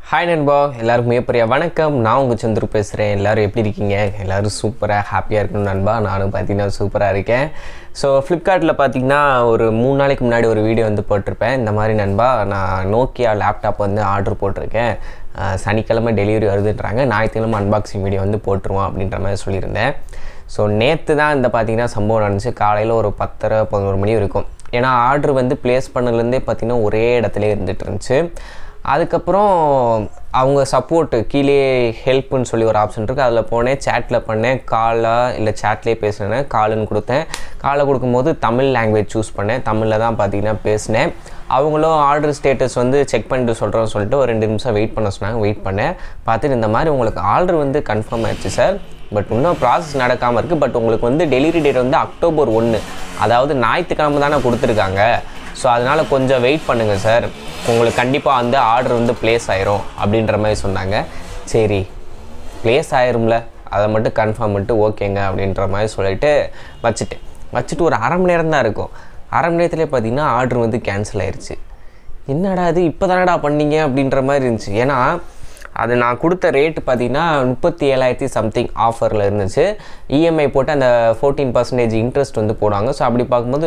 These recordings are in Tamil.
Hi நண்பா எல்லாருக்கும் மிகப்பெரிய வணக்கம். நான் உங்கள் சந்துரு பேசுகிறேன். எல்லோரும் எப்படி இருக்கீங்க? எல்லோரும் சூப்பராக ஹாப்பியாக இருக்கணும் நண்பா. நானும் பார்த்தீங்கன்னா சூப்பராக இருக்கேன். ஸோ ஃப்ளிப்கார்ட்டில் பார்த்தீங்கன்னா ஒரு 3 நாளைக்கு முன்னாடி ஒரு வீடியோ வந்து போட்டிருப்பேன். இந்த மாதிரி நண்பா நான் நோக்கியா லேப்டாப் வந்து ஆர்டர் போட்டிருக்கேன். சனிக்கிழமை டெலிவரி வருதுன்றாங்க. ஞாயிற்றுக்கிழமை அன்பாக்சிங் வீடியோ வந்து போட்டுருவோம் அப்படின்ற மாதிரி சொல்லியிருந்தேன். ஸோ நேற்று தான் இந்த பார்த்தீங்கன்னா சம்பவம் நடந்துச்சு. காலையில் ஒரு 10:30-11 மணி இருக்கும். ஏன்னா ஆர்டர் வந்து ப்ளேஸ் பண்ணலேருந்தே பார்த்திங்கன்னா ஒரே இடத்துல இருந்துகிட்டு இருந்துச்சு. அதுக்கப்புறம் அவங்க சப்போர்ட்டு கீழே ஹெல்ப்புன்னு சொல்லி ஒரு ஆப்ஷன் இருக்குது. அதில் போனேன், சேட்டில் பண்ணேன். காலாக இல்லை சேட்லேயே பேசினேன். காலுன்னு கொடுத்தேன். காலை கொடுக்கும்போது தமிழ் லாங்குவேஜ் சூஸ் பண்ணேன். தமிழில் தான் பார்த்திங்கன்னா பேசினேன். அவங்களும் ஆர்டர் ஸ்டேட்டஸ் வந்து செக் பண்ணிட்டு சொல்கிறோன்னு சொல்லிட்டு ஒரு 2 நிமிஷம் வெயிட் பண்ண சொன்னாங்க. வெயிட் பண்ணேன். பார்த்துட்டு இந்த மாதிரி உங்களுக்கு ஆர்டர் வந்து கன்ஃபார்ம் ஆயிடுச்சு சார், பட் இன்னும் ப்ராசஸ் நடக்காமல் இருக்குது. பட் உங்களுக்கு வந்து டெலிவரி டேட் வந்து அக்டோபர் 1, அதாவது ஞாயிற்றுக்கிழமை தானே கொடுத்துருக்காங்க. ஸோ அதனால் கொஞ்சம் வெயிட் பண்ணுங்கள் சார், உங்களுக்கு கண்டிப்பாக வந்து ஆர்டர் வந்து ப்ளேஸ் ஆயிரும் அப்படின்ற மாதிரி சொன்னாங்க. சரி ப்ளேஸ் ஆயிரும்ல, அதை மட்டும் கன்ஃபார்ம் பண்ணிட்டு ஓகேங்க அப்படின்ற மாதிரி சொல்லிவிட்டு வச்சுட்டு ஒரு அரை மணி நேரம் தான் இருக்கும். அரை மணி நேரத்துலேயே பார்த்திங்கன்னா ஆர்டர் வந்து கேன்சல் ஆயிடுச்சு. என்னடா அது இப்போ தானடா பண்ணீங்க அப்படின்ற மாதிரி இருந்துச்சு. ஏன்னா அது நான் கொடுத்த ரேட்டு பார்த்திங்கன்னா 37,000 சம்திங் ஆஃபரில் இருந்துச்சு. இஎம்ஐ போட்டு அந்த 14% இன்ட்ரெஸ்ட் வந்து போடுவாங்க. ஸோ அப்படி பார்க்கும்போது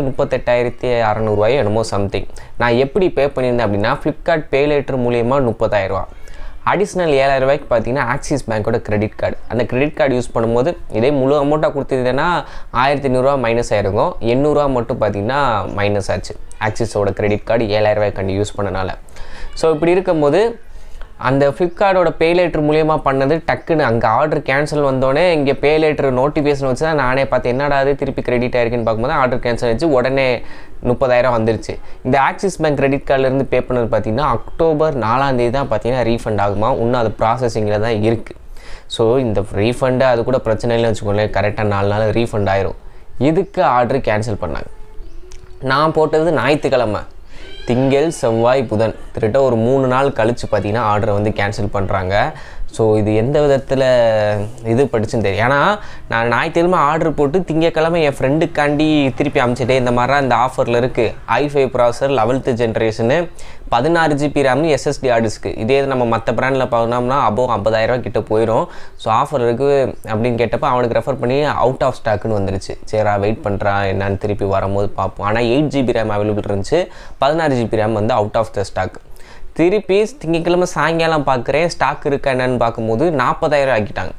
38,600 என்னமோ சம்திங். நான் எப்படி பே பண்ணியிருந்தேன் அப்படின்னா ஃப்ளிப்கார்ட் பே லேட்டர் மூலியமாக 30,000. அடிஷ்னல் 7,000 பார்த்திங்கன்னா ஆக்சிஸ் பேங்க்கோட கிரெடிட் கார்டு. அந்த கிரெடிட் கார்டு யூஸ் பண்ணும்போது இதே முழு அமௌண்ட்டாக கொடுத்துருந்தேன்னா 1,500 மைனஸ் ஆயிருக்கும். 800 மட்டும் பார்த்திங்கன்னா மைனஸ் ஆச்சு. ஆக்சிஸோட கிரெடிட் கார்டு 7,000 கண்டி யூஸ் பண்ணனால. ஸோ இப்படி இருக்கும்போது அந்த ஃப்ளிப்கார்ட்டோட பே லேட்டர் மூலியமாக பண்ணது டக்குன்னு அங்கே ஆர்டர் கேன்சல் வந்தோடனே இங்கே பே லேட்டர் நோட்டிஃபிகேஷன் வச்சு தான் நானே பார்த்து என்னடா அது திருப்பி கிரெடிட் ஆயிருக்குன்னு பார்க்கும்போது ஆர்டர் கேன்சல் ஆச்சு. உடனே 30,000 வந்துருச்சு. இந்த ஆக்சிஸ் பேங்க் கிரெடிட் கார்டிலேருந்து பே பண்ணது பார்த்திங்கன்னா அக்டோபர் 4 தான் பார்த்திங்கன்னா ரீஃபண்ட் ஆகுமா. இன்னும் அது ப்ராசஸிங்கில் தான் இருக்குது. ஸோ இந்த ரீஃபண்டு அது கூட பிரச்சனை இல்லைன்னு வச்சுக்கோங்களேன், கரெக்டாக 4 நாள் ரீஃபண்ட் ஆயிரும். இதுக்கு ஆர்டர் கேன்சல் பண்ணாங்க. நான் போட்டது ஞாயிற்றுக்கிழமை, திங்கள் செவ்வாய் புதன் கிட்ட ஒரு 3 நாள் கழித்து பார்த்திங்கன்னா ஆர்டரை வந்து கேன்சல் பண்ணுறாங்க. ஸோ இது எந்த விதத்தில் இது படிச்சுன்னு தெரியும். ஏன்னா நான் ஞாயிற்றுக்கிழமை ஆர்டர் போட்டு திங்கக்கிழமை என் ஃப்ரெண்டுக்காண்டி திருப்பி அனுப்பிச்சிட்டேன். இந்த மாதிரிலாம் இந்த ஆஃபரில் இருக்குது. i5 processor 11th generation 16 GB RAM SSD hard disk. இதே நம்ம மற்ற பிராண்டில் பார்த்தோம்னா அபோவ் 50,000 கிட்ட போயிடும். ஸோ ஆஃபர் இருக்குது அப்படின்னு கேட்டப்போ அவனுக்கு ரெஃபர் பண்ணி அவுட் ஆஃப் ஸ்டாக்குன்னு வந்துருச்சு. சரிடா வெயிட் பண்ணுறா என்னன்னு திருப்பி வரும்போது பார்ப்போம். ஆனால் 8 GB ரேம் அவைலபிள் இருந்துச்சு. 16 GB ரேம் வந்து அவுட் ஆஃப் த ஸ்டாக். திருப்பி திங்கக்கிழமை சாயங்காலம் பார்க்குறேன் ஸ்டாக் இருக்கா என்னன்னு பார்க்கும்போது 40,000 ஆக்கிட்டாங்க.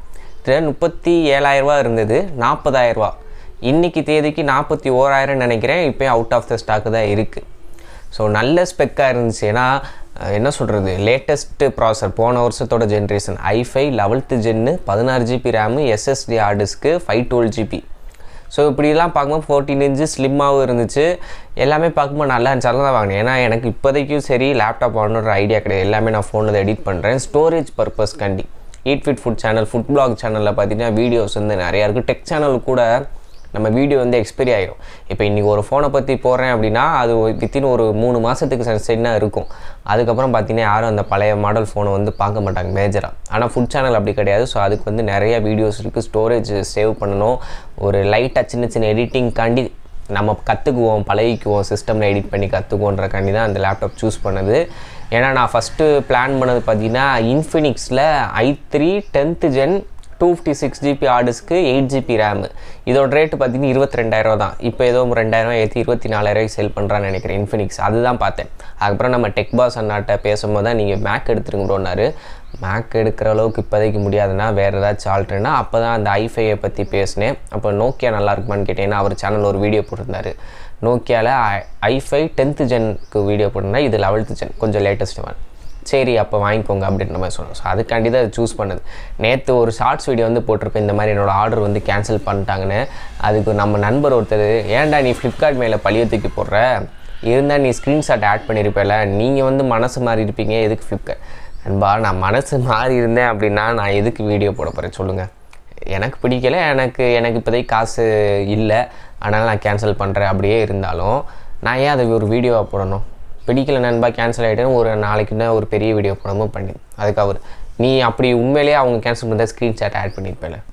37,000 இருந்தது 40,000. இன்றைக்கி தேதிக்கு 41,000 நினைக்கிறேன். இப்போ அவுட் ஆஃப் த ஸ்டாக்கு தான் இருக்குது. ஸோ நல்ல ஸ்பெக்காக இருந்துச்சு. ஏன்னா என்ன சொல்கிறது, லேட்டஸ்ட்டு ப்ராசர் போன வருஷத்தோட generation i5 11th gen 16 GB RAM SSD hard disk 512 GB. So இப்படிலாம் பார்க்கும்போது 14 inch ஸ்லிம்மாகவும் இருந்துச்சு. எல்லாமே பார்க்கும்போது நல்லா இருந்துச்சு. தான் வாங்கினேன். ஏன்னா எனக்கு இப்போதைக்கும் சரி லேப்டாப் வாங்கணுன்ற ஐடியா கிடையாது. எல்லாமே நான் ஃபோனில் எடிட் பண்ணுறேன் ஸ்டோரேஜ் பர்பஸ் கண்டி. Eat fit food channel, food blog சேனலில் பார்த்தீங்கன்னா வீடியோஸ் வந்து நிறையா இருக்குது. டெக் சேனல் கூட நம்ம வீடியோ வந்து எக்ஸ்பைரி ஆகிடும். இப்போ இன்றைக்கி ஒரு ஃபோனை பற்றி போடுறேன் அப்படின்னா அது வித்தின் ஒரு 3 மாதத்துக்கு சென்னாக இருக்கும். அதுக்கப்புறம் பார்த்தீங்கன்னா யாரும் அந்த பழைய மாடல் ஃபோனை வந்து பார்க்க மாட்டாங்க மேஜராக. ஆனால் ஃபுட் சேனல் அப்படி கிடையாது. ஸோ அதுக்கு வந்து நிறையா வீடியோஸ் இருக்குது. ஸ்டோரேஜ் சேவ் பண்ணணும். ஒரு லைட்டாக சின்ன எடிட்டிங்காண்டி நம்ம கற்றுக்குவோம், பழகிக்குவோம், சிஸ்டமில் எடிட் பண்ணி கற்றுக்குவோன்றக்காண்டி தான் அந்த லேப்டாப் சூஸ் பண்ணது. ஏன்னா நான் ஃபஸ்ட்டு பிளான் பண்ணது பார்த்தீங்கன்னா இன்ஃபினிக்ஸில் i3 10th gen 256 GB hard disk 8 GB RAM. இதோட ரேட்டு பார்த்தீங்கன்னா 22,000 தான். இப்போ ஏதோ 2,000 ஏற்றி 24,000 சேல் பண்ணுறான்னு நினைக்கிறேன் இன்ஃபினிக்ஸ். அதுதான் பார்த்தேன். அதுக்கப்புறம் நம்ம டெக் பாஸ் அண்ணாட்ட பேசும்போது தான் நீங்கள் மேக் எடுத்துருங்க ப்ரோன்னாரு. மேக் எடுக்கிற அளவுக்கு இப்போதைக்கு முடியாதுன்னா வேறு ஏதாச்சும் ஆல்ட்ருன்னா அப்போ தான் அந்த i5 பற்றி பேசினேன். அப்போ நோக்கியா நல்லா இருக்குமான்னு கேட்டேன்னா அவர் சேனல் ஒரு வீடியோ போட்டிருந்தார். நோக்கியாவில் i5 10th ஜென்க்கு வீடியோ போட்டிருந்தா, இது 11th ஜென் கொஞ்சம் லேட்டஸ்ட் ஒன். சரி அப்போ வாங்கிக்கோங்க அப்படின்ற மாதிரி சொன்னோம். ஸோ அதுக்காண்டி தான் சூஸ் பண்ணது. நேற்று ஒரு ஷார்ட்ஸ் வீடியோ வந்து போட்டிருப்பேன். இந்த மாதிரி என்னோடய ஆர்டர் வந்து கேன்சல் பண்ணிட்டாங்கன்னு. அதுக்கு நம்ம நண்பர் ஒருத்தர், ஏன்டா நீ ஃப்ளிப்கார்ட் மேலே பழிய தூக்கி போடுற, இருந்தால் நீ ஸ்க்ரீன்ஷாட் ஆட் பண்ணியிருப்பேல, நீங்கள் வந்து மனசு மாறி இருப்பீங்க, எதுக்கு ஃப்ளிப்கார்ட் நண்பா? நான் மனசு மாறி இருந்தேன் அப்படின்னா நான் எதுக்கு வீடியோ போட போகிறேன் சொல்லுங்கள். எனக்கு பிடிக்கலை, எனக்கு இப்போதைக்கு காசு இல்லை, அதனால் நான் கேன்சல் பண்ணுறேன். அப்படியே இருந்தாலும் நான் ஏன் அதை ஒரு வீடியோவாக போடணும்? பிடிக்கல நண்பா கேன்சல் ஆகிட்டேன்னு ஒரு நாளைக்குன்னா ஒரு பெரிய வீடியோ போடாமல் பண்ணி அதுக்கு அவர் நீ அப்படி உண்மையிலேயே அவங்க கேன்சல் பண்ணுற ஸ்க்ரீன்ஷாட் ஆட் பண்ணியிருப்பேன்.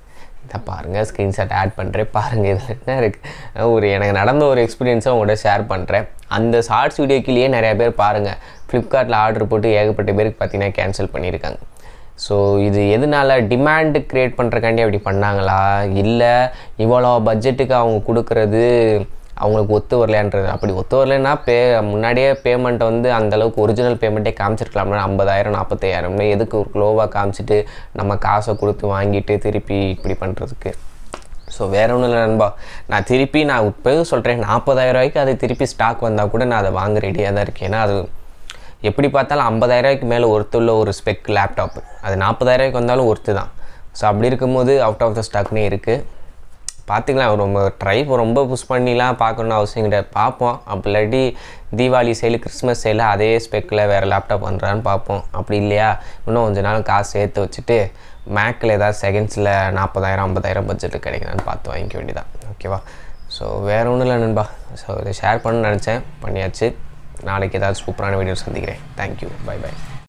இதை பாருங்கள், ஸ்க்ரீன்ஷாட் ஆட் பண்ணுறேன் பாருங்கள். இதில் என்ன இருக்குது, எனக்கு நடந்த ஒரு எக்ஸ்பீரியன்ஸை உங்கள்கிட்ட ஷேர் பண்ணுறேன். அந்த ஷார்ட்ஸ் வீடியோக்கிலேயே நிறையா பேர் பாருங்கள், ஃப்ளிப்கார்ட்டில் ஆர்டர் போட்டு ஏகப்பட்ட பேருக்கு பார்த்தீங்கன்னா கேன்சல் பண்ணியிருக்காங்க. ஸோ இது எதனால டிமாண்டு க்ரியேட் பண்ணுறக்காண்டி அப்படி பண்ணாங்களா, இல்லை இவ்வளோ பட்ஜெட்டுக்கு அவங்க கொடுக்குறது அவங்களுக்கு ஒத்து வரலையான்றது. அப்படி ஒத்து வரலைன்னா முன்னாடியே பேமெண்ட்டை வந்து அந்தளவுக்கு ஒரிஜினல் பேமெண்ட்டே காமிச்சிருக்கலாம்னா 50,000 45,000 எதுக்கு ஒரு லோவாக காமிச்சிட்டு நம்ம காசை கொடுத்து வாங்கிட்டு திருப்பி இப்படி பண்ணுறதுக்கு. ஸோ வேறு ஒன்றும் இல்லை நண்பா, நான் இப்போயும் சொல்கிறேன், 40,000 ரூபாய்க்கு அது திருப்பி ஸ்டாக் வந்தால் கூட நான் அதை வாங்க ரெடியாக தான் இருக்கேன். ஏன்னா அது எப்படி பார்த்தாலும் 50,000 ரூபாய்க்கு மேலே ஒருத்துள்ள ஒரு ஸ்பெக் லேப்டாப்பு, அது 40,000 ரூபாய்க்கு வந்தாலும் ஒர்த்து தான். ஸோ அப்படி இருக்கும்போது அவுட் ஆஃப் த ஸ்டாக்னே இருக்குது. பார்த்துக்கலாம், ரொம்ப புஷ் பண்ணிலாம் பார்க்கணுன்னு அவசியம் கிடையாது. பார்ப்போம், அப்படி இல்லாட்டி தீபாவளி சேலு கிறிஸ்மஸ் சேலில் அதே ஸ்பெக்கில் வேறு லேப்டாப் பண்ணுறான்னு பார்ப்போம். அப்படி இல்லையா இன்னும் கொஞ்சம் நாள் காசு சேர்த்து வச்சுட்டு மேக்கில் ஏதாவது செகண்ட்ஸில் 40,000 50,000 பட்ஜெட்டில் கிடைக்குதான்னு பார்த்து வாங்கிக்க வேண்டியதான். ஓகேவா? ஸோ வேறு ஒன்றும் இல்லை நண்பா. ஸோ இதை ஷேர் பண்ணணும்னு நினச்சேன், பண்ணியாச்சு. நாளைக்கு ஏதாவது சூப்பரான வீடியோ சந்திக்கிறேன். Thank you, bye by.